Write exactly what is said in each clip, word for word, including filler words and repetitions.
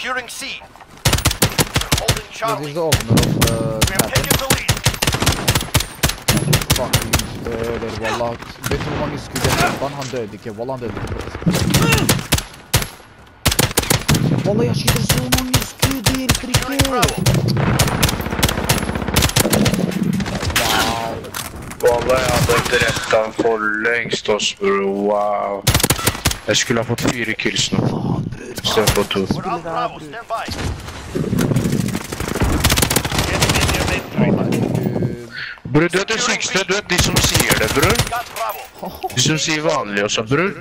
Securing C. We're holding Charlie. This is open of We have taken the lead. Fucking spöder, valla. Vet du hur många skuddar fan han dödade ikke? Valla han dödade ikke. Valla jag skjuter så många skuddar, frikke! Valla jag hade inte rättan för längst oss bro, wow. Jag skulle ha fått fyra kills nu. Istället för två. Bror, du är den sista, du är de som ser det, bror. De som ser vanliga, så bror.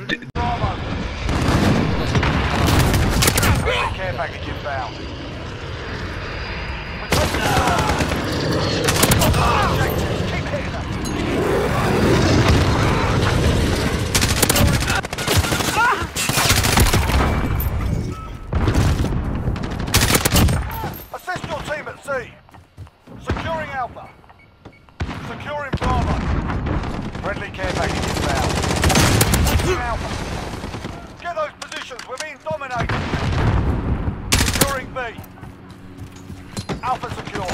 Assist your team at C. Securing Alpha. Securing Bravo. Friendly care package inbound. Securing Alpha. Get those positions, we're being dominated. Securing B. Alpha secure.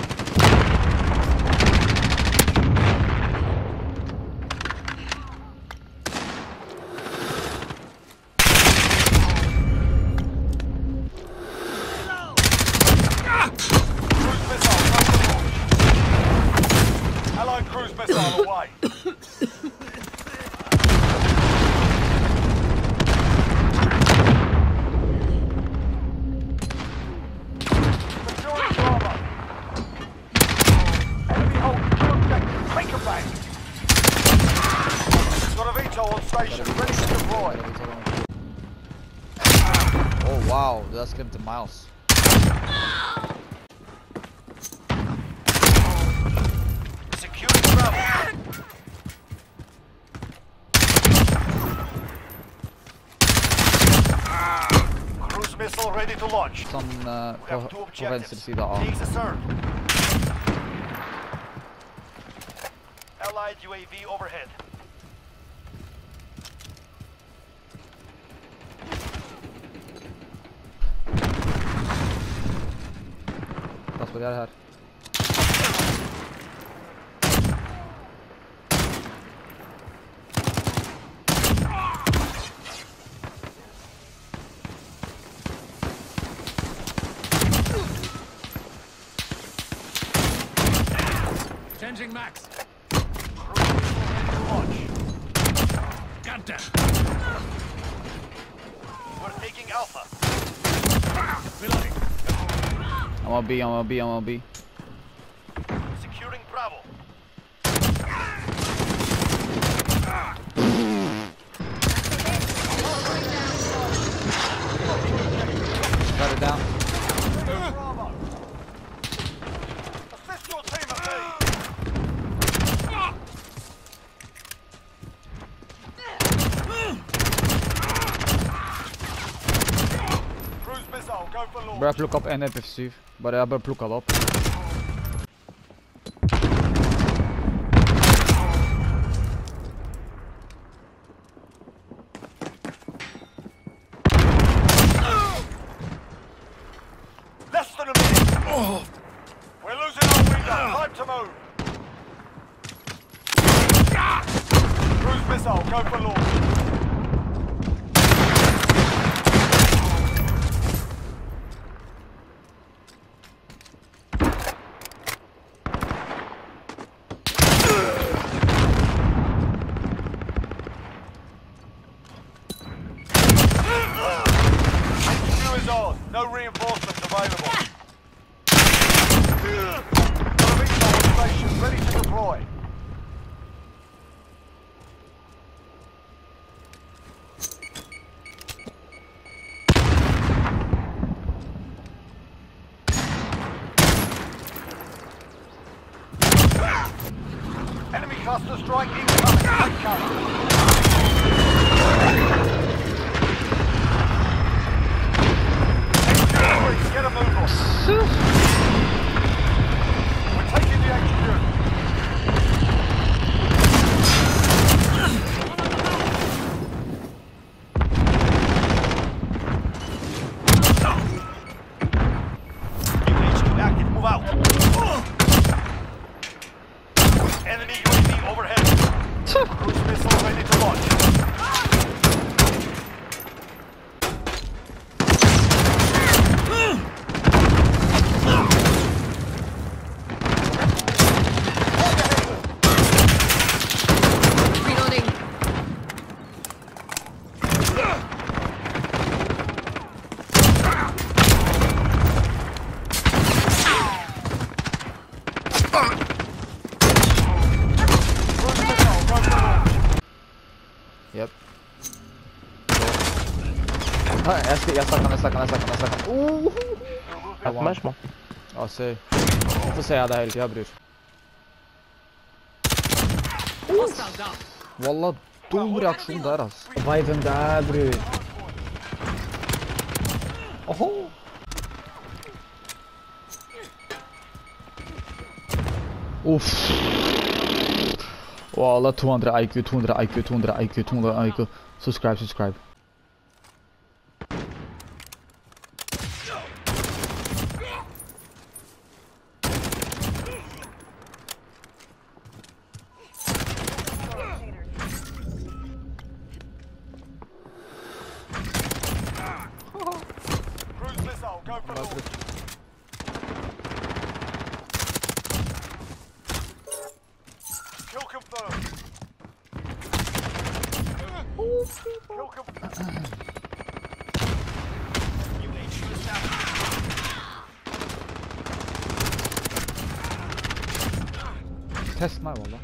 Cruise missile away. Securing Bravo. Enemy holding two objectives. Take them back. Got a V TOL on station, ready to deploy. Oh wow, dat klimt de miles. Cruise missile ready to launch. Sån uh, på, på vänster sida av. Allied U A V overhead. Vad ska jag göra här? Changing max. Got that. We're taking Alpha. Reloading. I'm on B, I'm on B, I'm on B. Securing Bravo. Got it down. Bravo. Assist your team at B. Cruise missile, go for launch. Börjar plocka upp en F F sju. Bara jag börjar plocka det upp. Less than a minute. Oh. We're losing our window. Time to move. Cruise missile, go for launch. No reinforcements available. Station ready to deploy. Enemy cluster strike incoming. Take cover. Get a move on. We're taking the H Q. jag stackar, jag stackar, jag stackar, jag stackar. Oh! Yapmaz mı? Ja, säg. Du får säga det helt, jag bryr. Hostile down. Wallah, dum reaksjon der, altså. Viben der, bror. Oho! Uff. Wallah, two hundred I Q, two hundred I Q, two hundred I Q, two hundred I Q. Subscribe, subscribe. Cruise missile, go for launch. Kill confirmed. Kill confirmed. You need to Test meg, wallah.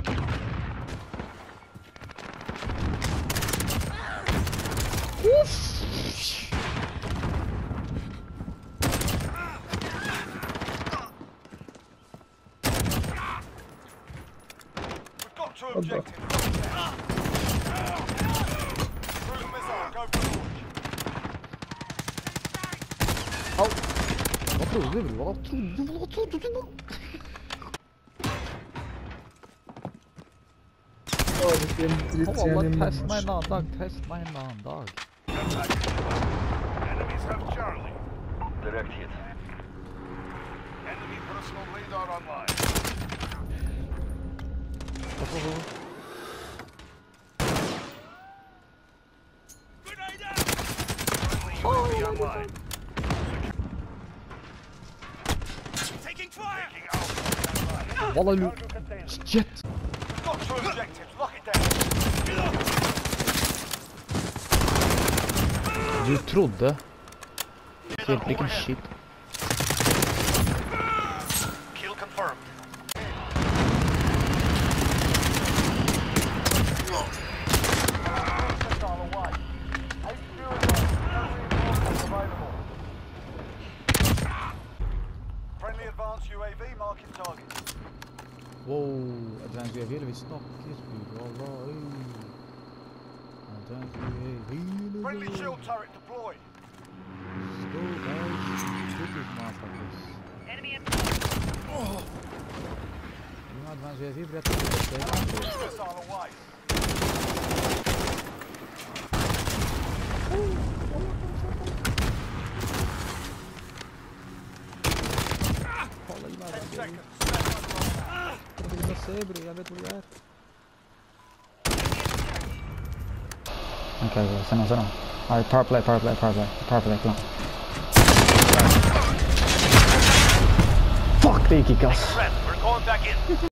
We've got two objectives. Cruise missile, go for launch. Au! Hva trodde du, bror? Hva trodde du? Hva trodde du nå? Wallah, test meg en annen dag, test meg en annen dag. Enemies have Charlie. Direct hit. Enemy personal radar online. U A V online. Taking fire. Taking out. Wallah, lu... Cargo container. Shit! We've got two objectives. Lock it down. Du trodde... Helt vilken shit. Kill confirmed. Friendly advanced U A V marking target. Wow, advanced U A V, eller vi snakker, bror. Wallah, ey. Advanced U A V, Friendly shield turret deployed. Let's go, guys. Shoot these motherfuckers. Enemy in You know advanced U A V, блядь, это Missile away. Kolla i världen. Seconds. Jag vill inte se, bror. Jag vet vad jag är. Okej, okay, sen och sen. Alright, power play, power play, power play, power play, klar. Fuck, det gick i kass. We're going back in.